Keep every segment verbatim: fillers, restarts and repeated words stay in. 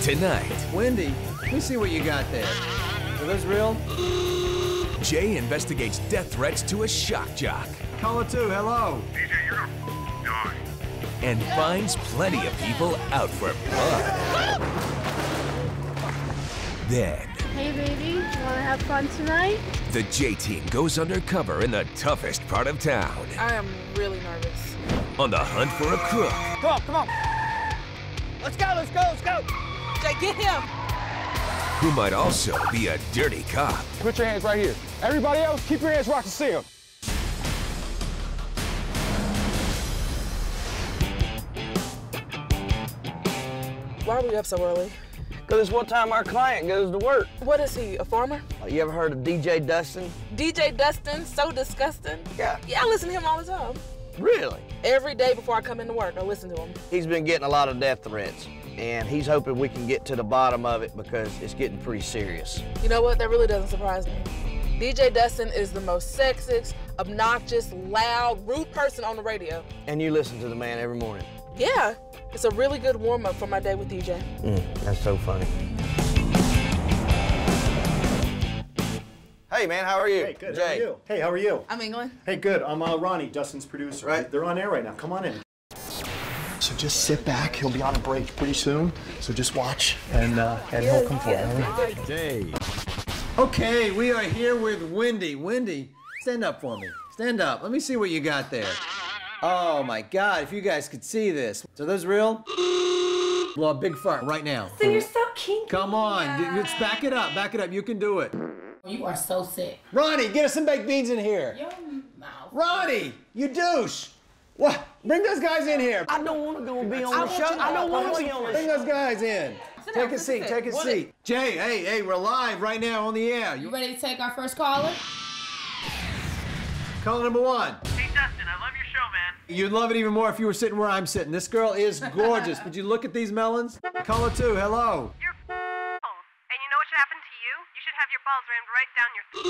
Tonight, Wendy, let me see what you got there. Are those real? Jay investigates death threats to a shock jock. Caller two, hello. D J, you're gonna die. And finds plenty of people out for blood. Then, Hey baby, wanna have fun tonight? the J team goes undercover in the toughest part of town. I am really nervous. On the hunt for a crook. Come on, come on. Let's go, let's go, let's go. Jay, get him! Who might also be a dirty cop. Put your hands right here. Everybody else, keep your hands where I can see them. Why are we up so early? Because it's what time our client goes to work. What is he, a farmer? You ever heard of D J Dustin? D J Dustin, so disgusting. Yeah. Yeah, I listen to him all the time. Really? Every day before I come into work, I listen to him. He's been getting a lot of death threats, and he's hoping we can get to the bottom of it because it's getting pretty serious. You know what? That really doesn't surprise me. D J Dustin is the most sexist, obnoxious, loud, rude person on the radio. And you listen to the man every morning. Yeah, it's a really good warm-up for my day with D J. Mm, that's so funny. Hey, man, how are you? Hey, good. Jay. How are you? Hey, how are you? I'm England. Hey, good. I'm uh, Ronnie, Dustin's producer. Right. They're on air right now. Come on in. So just sit back. He'll be on a break pretty soon. So just watch, and uh, and he'll come forward. Day. Okay, we are here with Wendy. Wendy, stand up for me. Stand up. Let me see what you got there. Oh my God! If you guys could see this. So those real? Blow a big fart right now. So you're so kinky. Come on, d- let's back it up. Back it up. You can do it. You are so sick. Ronnie, get us some baked beans in here. Your mouth. Ronnie, you douche. What? Bring those guys in here. I don't want to go and be on I the want show. you I to don't want to go. be on the Bring show. those guys in. Sit Take down, a sit, seat. sit. Take a What seat. Jay, hey, hey, we're live right now on the air. You You ready to take our first caller? caller number one. Hey, Dustin, I love your show, man. You'd love it even more if you were sitting where I'm sitting. This girl is gorgeous. Would you look at these melons? Caller two, hello. You're and you know what should happen to you? You should have your balls rammed right down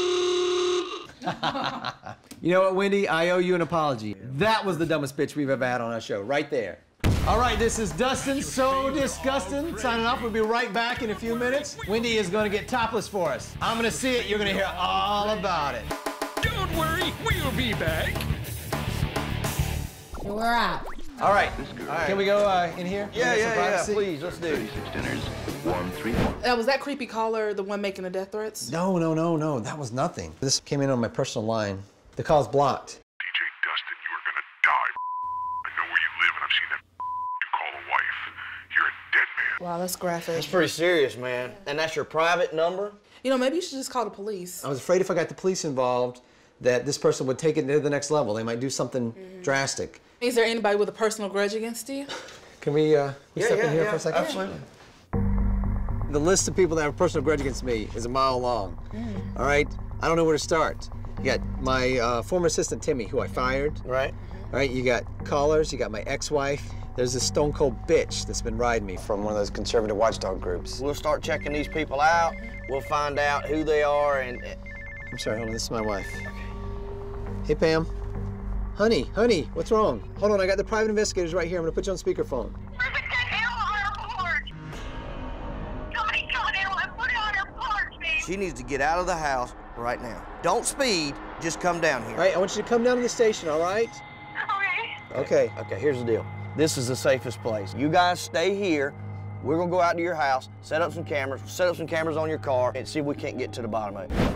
your You know what, Wendy? I owe you an apology. That was the dumbest bitch we've ever had on our show, right there. All right, this is Dustin, so disgusting. Signing off. We'll be right back in a few minutes. Wendy is going to get topless for us. I'm going to see it. You're going to hear all about it. Don't worry, we'll be back. We're out. All right. All right. Can we go uh, in here? Yeah, Get some yeah, yeah, privacy? please, let's do it. Uh, was that creepy caller the one making the death threats? No, no, no, no. That was nothing. This came in on my personal line. The call's blocked. D J Dustin, you are gonna die. I know where you live, and I've seen that you call a wife. You're a dead man. Wow, that's graphic. That's pretty serious, man. And that's your private number? You know, maybe you should just call the police. I was afraid if I got the police involved that this person would take it to the next level. They might do something Mm-hmm. drastic. Is there anybody with a personal grudge against you? Can we, uh, we Yeah, step yeah, in here yeah, for a second? absolutely. The list of people that have a personal grudge against me is a mile long. Mm. All right? I don't know where to start. You got my uh, former assistant, Timmy, who I fired. Right. All right, you got callers, you got my ex-wife. There's this stone cold bitch that's been riding me from one of those conservative watchdog groups. We'll start checking these people out. We'll find out who they are and... I'm sorry, hold on, this is my wife. Hey, Pam. Honey, honey, what's wrong? Hold on, I got the private investigators right here. I'm gonna put you on speakerphone. There's a dead animal on our porch. Somebody killed an animal and put it on our porch, babe. She needs to get out of the house right now. Don't speed, just come down here. All right, I want you to come down to the station, all right? Okay. Okay. Okay, here's the deal. This is the safest place. You guys stay here. We're gonna go out to your house, set up some cameras, set up some cameras on your car, and see if we can't get to the bottom of it.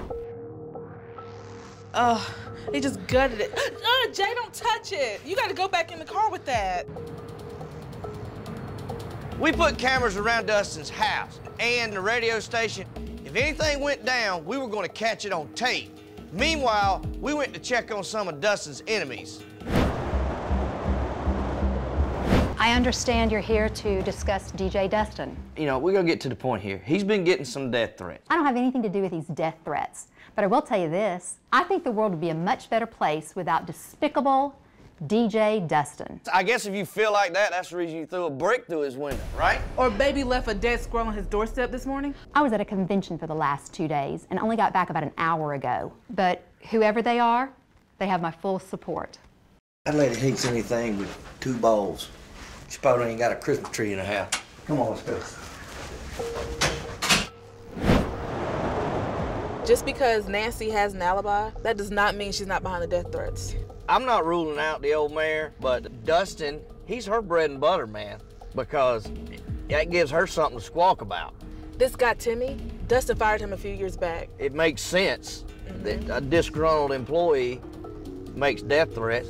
Ugh, he just gutted it. Uh, Jay, don't touch it. You gotta go back in the car with that. We put cameras around Dustin's house and the radio station. If anything went down, we were gonna catch it on tape. Meanwhile, we went to check on some of Dustin's enemies. I understand you're here to discuss D J Dustin. You know, we're gonna get to the point here. He's been getting some death threats. I don't have anything to do with these death threats, but I will tell you this. I think the world would be a much better place without despicable D J Dustin. I guess if you feel like that, that's the reason you threw a brick through his window, right? Or baby left a dead squirrel on his doorstep this morning? I was at a convention for the last two days and only got back about an hour ago. But whoever they are, they have my full support. That lady hates anything with two balls. She probably ain't got a Christmas tree in her house. Come on, let's go. Just because Nancy has an alibi, that does not mean she's not behind the death threats. I'm not ruling out the old mayor, but Dustin, he's her bread and butter, man, because that gives her something to squawk about. This guy, Timmy, Dustin fired him a few years back. It makes sense mm-hmm. that a disgruntled employee makes death threats.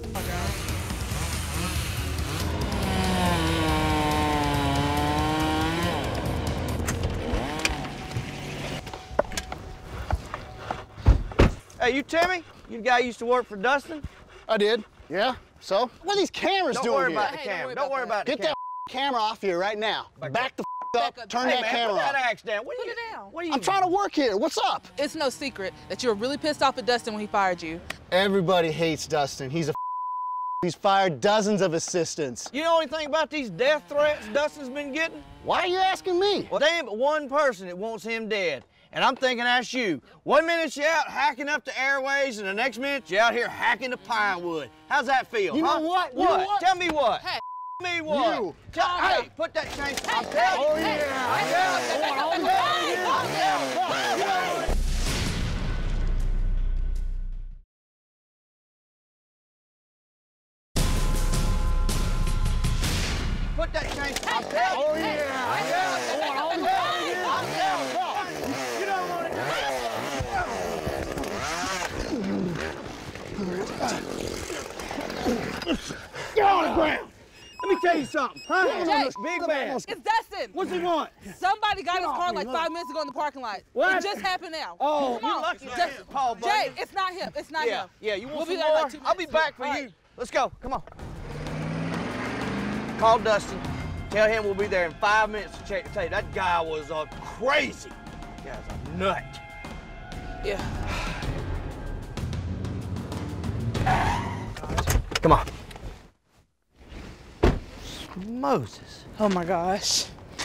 Hey, you Timmy? You the guy who used to work for Dustin? I did, yeah. So? What are these cameras Don't doing worry here? about the camera. Don't worry about the camera. Get that camera off here right now. Back, Back the up, up. turn Hey, that man, camera put off. that axe down. What are Put you, it down. What are you I'm trying to work here. What's up? It's no secret that you were really pissed off at Dustin when he fired you. Everybody hates Dustin. He's a He's fired dozens of assistants. You know anything about these death threats Dustin's been getting? Why are you asking me? Well, there ain't but one person that wants him dead. And I'm thinking that's you. One minute you're out hacking up the airways, and the next minute you're out here hacking the pine wood. How's that feel, You huh? know what? You What? know what? Tell me what. Hey, me what? You. Tell, Calm hey, put that chain. Hey, I'm telling you. Oh, yeah. I'm telling you. I'm telling you. Put that chain. I'm telling you. Oh, yeah. I'm telling you. I'm telling you. I'm telling you. You don't want it. Get on the ground. Let me tell you something, huh? Jay, Big man. it's Dustin. What's he want? Somebody got his car like five minutes ago in the parking lot. What? It just happened now. Oh, Come you on. lucky Just- man. Paul, buddy. Jay, it's not him. It's not Yeah, him. yeah. You want We'll some be there in more? like two I'll be minutes. back for All you. right. Let's go. Come on. Call Dustin. Tell him we'll be there in five minutes to check the tape. That guy was uh, crazy. That guy's a nut. Yeah. Come on. Moses. Oh my gosh.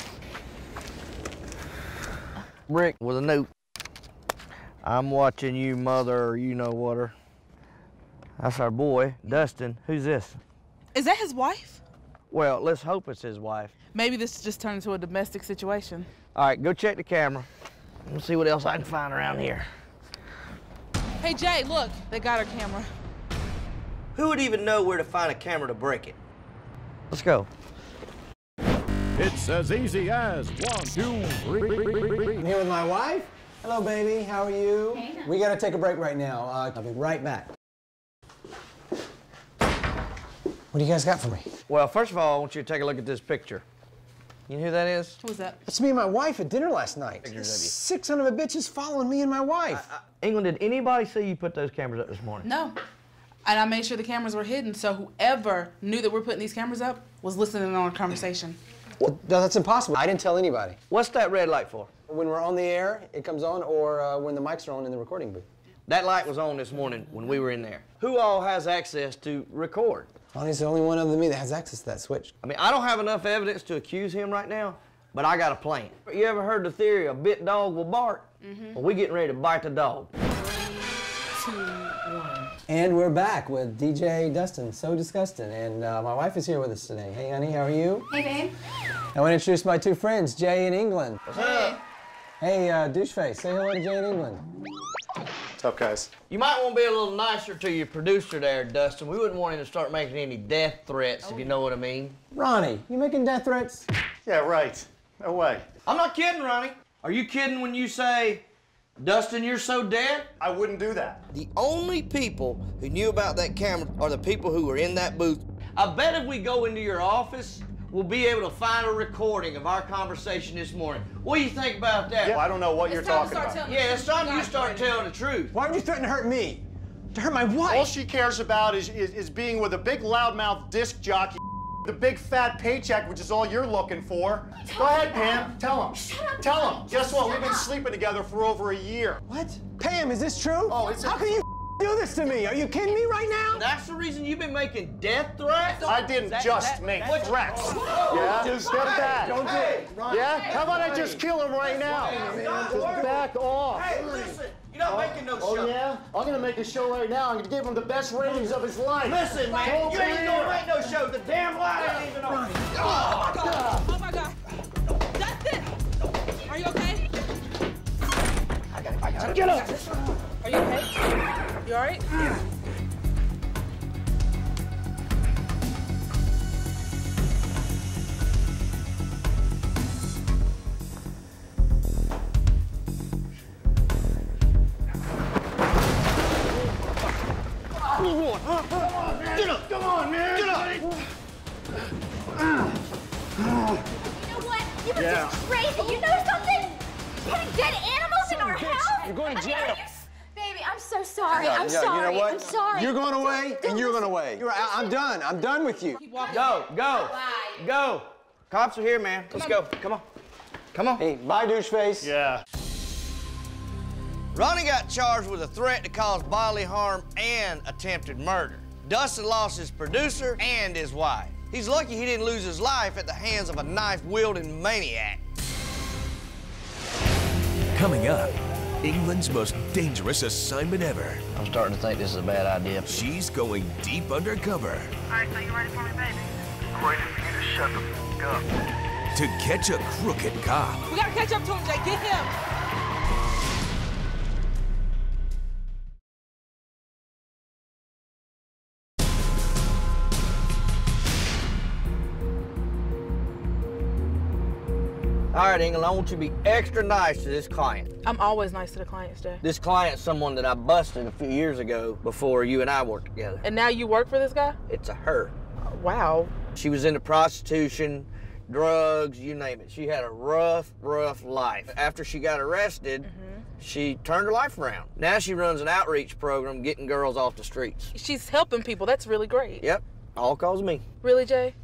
Rick with a note. I'm watching you, mother, or you know what her. That's our boy, Dustin. Who's this? Is that his wife? Well, let's hope it's his wife. Maybe this just turned into a domestic situation. All right, go check the camera. Let's see what else I can find around here. Hey, Jay, look. They got our camera. Who would even know where to find a camera to break it? Let's go. It's as easy as one, two, three. I'm here with my wife. Hello, baby. How are you? Hey. We gotta take a break right now. Uh, I'll be right back. What do you guys got for me? Well, first of all, I want you to take a look at this picture. You know who that is? Who's that? That's me and my wife at dinner last night. Pictures of you. Six son of a bitches following me and my wife. Uh, England, did anybody see you put those cameras up this morning? No. And I made sure the cameras were hidden, so whoever knew that we're putting these cameras up was listening in on our conversation. Well, no, that's impossible. I didn't tell anybody. What's that red light for? When we're on the air, it comes on, or uh, when the mics are on in the recording booth. That light was on this morning when we were in there. Who all has access to record? Ronnie's the only one other than me that has access to that switch. I mean, I don't have enough evidence to accuse him right now, but I got a plan. You ever heard the theory a bit dog will bark? Mm-hmm. Well, we're getting ready to bite the dog. Two, one. And we're back with D J Dustin, So Disgusting, and uh, my wife is here with us today. Hey, honey, how are you? Hey, babe. I want to introduce my two friends, Jay in England. What's up? Hey, uh, doucheface, say hello to Jay in England. What's up, guys? You might want to be a little nicer to your producer there, Dustin. We wouldn't want him to start making any death threats, if you know what I mean. Ronnie, you making death threats? Yeah, right. No way. I'm not kidding, Ronnie. Are you kidding when you say, Dustin, you're so dead? I wouldn't do that. The only people who knew about that camera are the people who were in that booth. I bet if we go into your office, we'll be able to find a recording of our conversation this morning. What do you think about that? Well, I don't know what It's you're time to talking start about. telling Yeah, it's time you Guys, start right. telling the truth. Why would you threaten to hurt me? To hurt my wife? All she cares about is, is, is being with a big loudmouth disc jockey, the big fat paycheck, which is all you're looking for. Go ahead, Pam. Tell him. Tell him. Guess what? We've been sleeping together for over a year. What? Pam, is this true? Oh, it's a- How can you do this to me? Are you kidding me right now? That's the reason you've been making death threats? I didn't That- just that- make that- threats. Oh, Yeah? just Step hey, back. don't do it. Yeah? How about I just kill him right now? Just back off. Hey, listen, you're not making no Oh, show. yeah? I'm gonna make a show right now. I'm gonna give him the best ratings of his life. Listen, man, Don't you ain't believe gonna it. make no show. The damn light ain't even on. Oh my God! Oh my God! Dustin! Are you okay? I got it, I got you. Get up. Are you okay? You all right? Yeah. Get up! Come on, man! Get up! You know what? You've been Yeah. just crazy. You know something? Putting dead animals in our bitch, house? you're going to I mean, jail. are you- Baby, I'm so sorry. Yeah, I'm yeah, sorry. You know what? I'm sorry. You're going away, Don't- and don't you're going listen. away. You're, I, I'm done. I'm done with you. Go, go, go. Cops are here, man. Let's go. Come on. Come on. Hey, bye, douche face. Yeah. Ronnie got charged with a threat to cause bodily harm and attempted murder. Dustin lost his producer and his wife. He's lucky he didn't lose his life at the hands of a knife-wielding maniac. Coming up, England's most dangerous assignment ever. I'm starting to think this is a bad idea. She's going deep undercover All right, so you ready for me, baby? I'm ready for you to shut the f up. to catch a crooked cop. We gotta catch up to him, Jay. Get him. All right, England, I want you to be extra nice to this client. I'm always nice to the clients, Jay. This client's someone that I busted a few years ago before you and I worked together. And now you work for this guy? It's a her. Wow. She was into prostitution, drugs, you name it. She had a rough, rough life. After she got arrested, mm-hmm. she turned her life around. Now she runs an outreach program getting girls off the streets. She's helping people. That's really great. Yep, all cause of me. Really, Jay?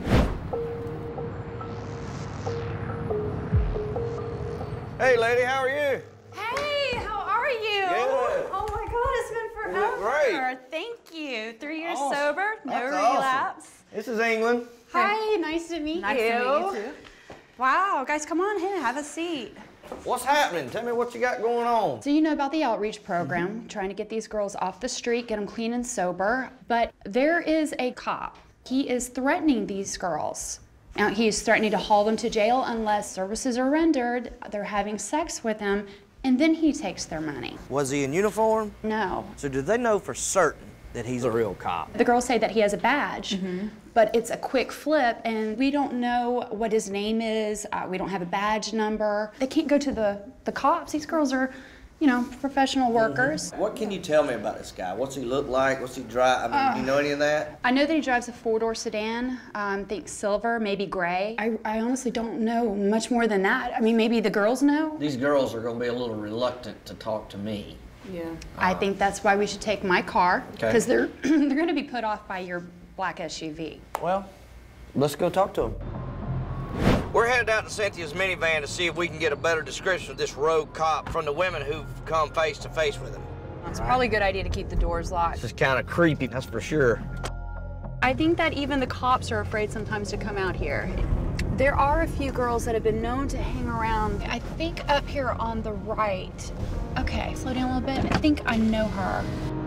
Hey, lady, how are you? Hey, how are you? Good. Oh my God, it's been forever. Great. Thank you. Three years Awesome. sober, no That's relapse. awesome. This is England. Hi, nice to meet Nice you. to meet you too. Wow, guys, come on in, have a seat. What's happening? Tell me what you got going on. So you know about the outreach program, mm-hmm. trying to get these girls off the street, get them clean and sober, but there is a cop. He is threatening these girls. Now, he's threatening to haul them to jail unless services are rendered, they're having sex with him, and then he takes their money. Was he in uniform? No. So do they know for certain that he's a real cop? The girls say that he has a badge, mm-hmm. but it's a quick flip, and we don't know what his name is. Uh, we don't have a badge number. They can't go to the, the cops. These girls are, you know, professional workers. Mm-hmm. What can you tell me about this guy? What's he look like? What's he drive? I mean, uh, do you know any of that? I know that he drives a four-door sedan, um, think silver, maybe gray. I, I honestly don't know much more than that. I mean, maybe the girls know. These girls are gonna be a little reluctant to talk to me. Yeah. I uh, think that's why we should take my car, because they're, they're gonna be put off by your black S U V. Well, let's go talk to him. We're headed out to Cynthia's minivan to see if we can get a better description of this rogue cop from the women who've come face to face with him. It's probably a good idea to keep the doors locked. This is kind of creepy, that's for sure. I think that even the cops are afraid sometimes to come out here. There are a few girls that have been known to hang around, I think up here on the right. Okay, slow down a little bit. I think I know her.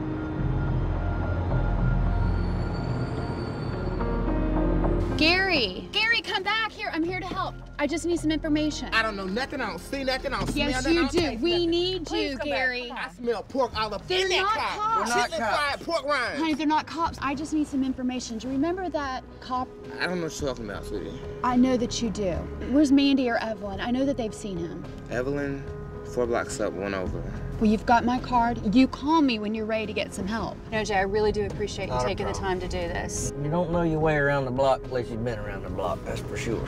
Gary! Gary, come back here. I'm here to help. I just need some information. I don't know nothing. I don't see nothing. I don't smell yes, nothing. you I don't do. taste We nothing. need Please you, come Gary. back. I smell pork all up They're in that not car. cops. We're not Chitlin cops. fried pork rinds. Honey, they're not cops. I just need some information. Do you remember that cop? I don't know what you're talking about, sweetie. I know that you do. Where's Mandy or Evelyn? I know that they've seen him. Evelyn, four blocks up, one over. Well, you've got my card. You call me when you're ready to get some help. No, Jay, I really do appreciate you Not a taking the problem. time to do this. You don't know your way around the block unless you've been around the block, that's for sure.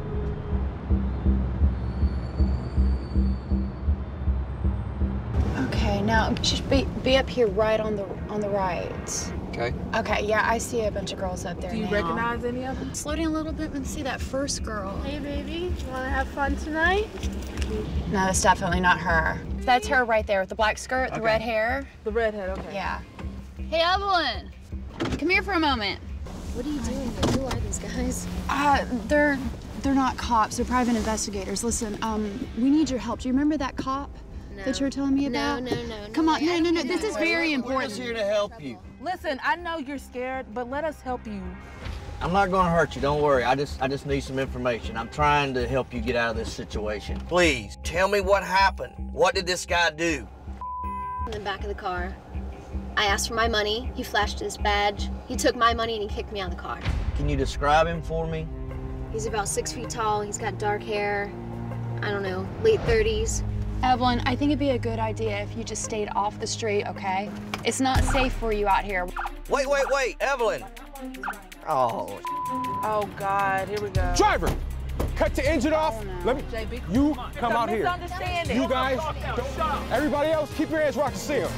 Okay, now just be be up here right on the on the right. Okay. Okay, yeah, I see a bunch of girls up there Do you now. recognize any of them? Slow down a little bit and see that first girl. Hey, baby, want to have fun tonight? No, that's definitely not her. That's her right there with the black skirt, the Okay. red hair. The redhead, okay. Yeah. Hey, Evelyn, come here for a moment. What are you doing here? Who are these guys? Uh, they're they're not cops. They're private investigators. Listen, um, we need your help. Do you remember that cop No. that you were telling me about? No, no, no. Come no, on, no, no, no. This is very We're important. just here to help you. Listen, I know you're scared, but let us help you. I'm not gonna hurt you, don't worry. I just I just need some information. I'm trying to help you get out of this situation. Please, tell me what happened. What did this guy do? In the back of the car. I asked for my money, he flashed his badge, he took my money and he kicked me out of the car. Can you describe him for me? He's about six feet tall, he's got dark hair, I don't know, late thirties. Evelyn, I think it'd be a good idea if you just stayed off the street, okay? It's not safe for you out here. Wait, wait, wait, Evelyn. Oh. Oh, God, here we go. Driver, cut the engine off. Oh, no. Let me, J B, you it's come a out here. misunderstanding. You guys, don't, everybody else, keep your hands where I can see them.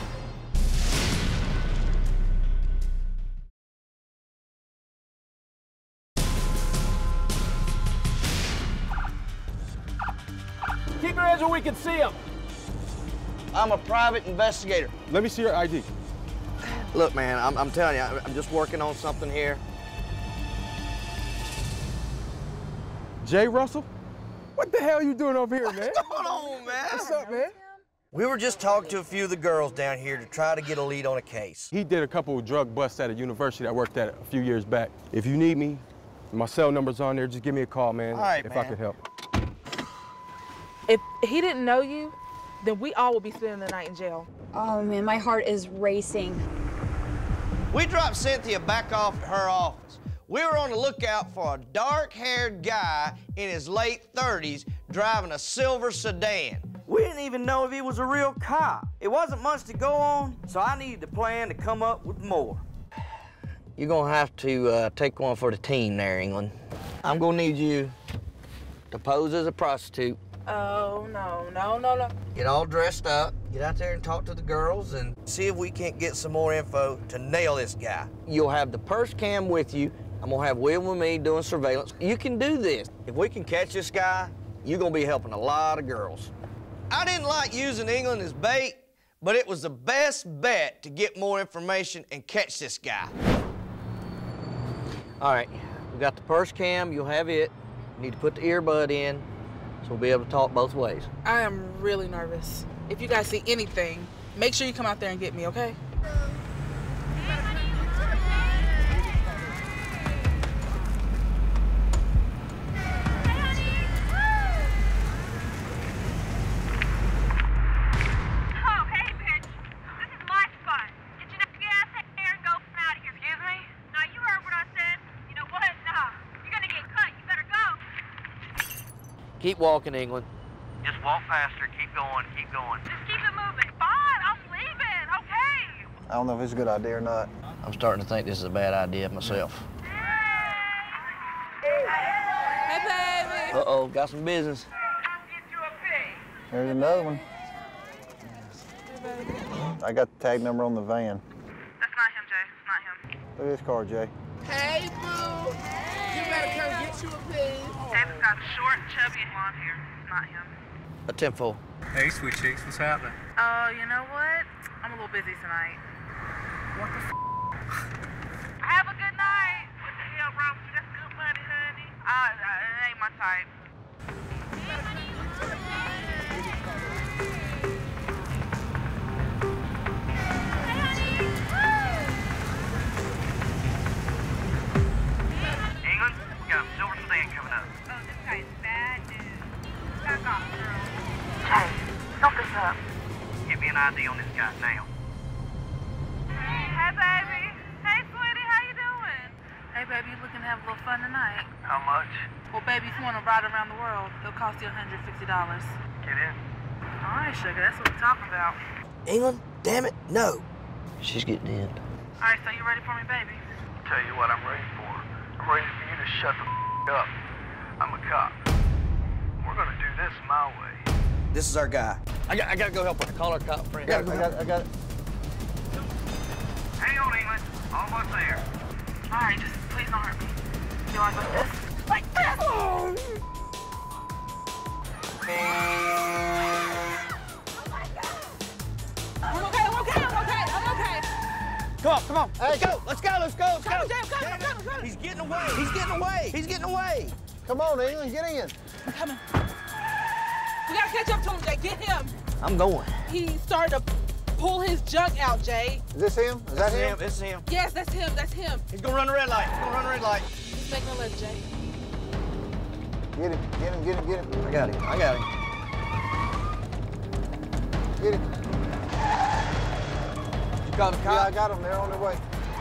Keep your hands where we can see them. I'm a private investigator. Let me see your I D. Look, man, I'm, I'm telling you, I'm just working on something here. Jay Russell? What the hell are you doing over here, What's man? What's going on, man? What's up, man? We were just talking to a few of the girls down here to try to get a lead on a case. He did a couple of drug busts at a university I worked at a few years back. If you need me, my cell number's on there. Just give me a call, man, All right, if man. I could help. If he didn't know you, then we all would be spending the night in jail. Oh, man, my heart is racing. We dropped Cynthia back off at her office. We were on the lookout for a dark-haired guy in his late thirties driving a silver sedan. We didn't even know if he was a real cop. It wasn't much to go on, so I needed to plan to come up with more. You're gonna have to uh, take one for the team there, England. I'm gonna need you to pose as a prostitute. Oh, no, no, no, no. Get all dressed up, get out there and talk to the girls and see if we can't get some more info to nail this guy. You'll have the purse cam with you. I'm gonna have Will with me doing surveillance. You can do this. If we can catch this guy, you're gonna be helping a lot of girls. I didn't like using England as bait, but it was the best bet to get more information and catch this guy. All right, we got the purse cam, you'll have it. You need to put the earbud in, so we'll be able to talk both ways. I am really nervous. If you guys see anything, make sure you come out there and get me, okay? Keep walking, England. Just walk faster, keep going, keep going. Just keep it moving. Fine, I'm leaving, okay? I don't know if it's a good idea or not. I'm starting to think this is a bad idea myself. Hey, baby. Uh-oh, got some business. There's another one. I got the tag number on the van. That's not him, Jay. It's not him. Look at this car, Jay. Hey, boo. You better come get you a piece. David's got short, chubby, and blonde hair. It's not him. A tempo. Hey, sweet cheeks, what's happening? Oh, you know what? I'm a little busy tonight. What the f? Have a good night. What the hell wrong with you? That's good money, honey. Uh, it ain't my type. England, we got a silver sedan coming up. Oh, this guy's bad news. Back off, girl. Hey, don't this up. Get me an I D on this guy now. Hey, baby. Hey, sweetie, how you doing? Hey, baby, you looking to have a little fun tonight? How much? Well, baby, if you want to ride around the world, it'll cost you one hundred fifty dollars. Get in. All right, sugar, that's what we're talking about. England, damn it, no. She's getting in. All right, so you ready for me, baby? Tell you what I'm ready for. I'm ready for you to shut the f up. I'm a cop. We're gonna do this my way. This is our guy. I got, I gotta go help her. Call our cop friend. I got it, I got it, I got it. Hang on, England. Almost there. All right, just please don't hurt me. You want to go like this? Like this! Oh. I'm okay, I'm okay, I'm okay, I'm okay. Come on, come on. Let's go, let's go, let's go, let's go. Come, Jay, come, Damn come, it. come. He's getting away, he's getting away, he's getting away. Come on, England, get in. I'm coming. We gotta catch up to him, Jay. Get him. I'm going. He started a pull his junk out, Jay. Is this him? Is that That's him? him. It's him. Yes, that's him. That's him. He's gonna run the red light. He's gonna run the red light. He's making a left, Jay. Get him, get him, get him, get him. I got him. I got him. Get him. You call the Yeah, cops? I got them. They're on their way.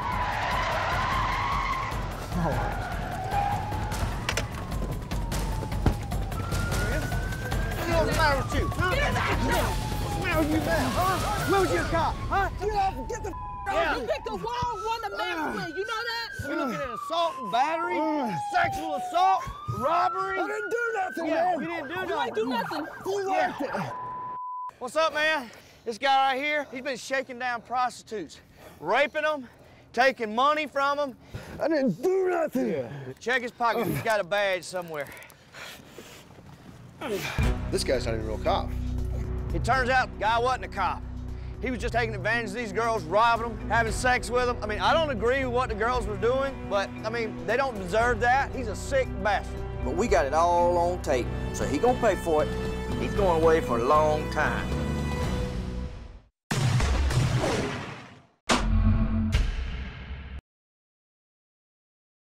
What's the matter with you? Huh? Get back here! What's the matter with you now? Huh? Where's your cop? Huh? Get off! Get the f Yeah. You picked the wrong one to marry with. You know that? You're looking at assault and battery, sexual assault, robbery. I didn't do nothing, Yeah, man. you didn't do You nothing. ain't do nothing. You liked it. What's up, man? This guy right here, he's been shaking down prostitutes, raping them, taking money from them. I didn't do nothing. Check his pockets. He's got a badge somewhere. This guy's not even a real cop. It turns out the guy wasn't a cop. He was just taking advantage of these girls, robbing them, having sex with them. I mean, I don't agree with what the girls were doing, but, I mean, they don't deserve that. He's a sick bastard. But we got it all on tape, so he gonna pay for it. He's going away for a long time.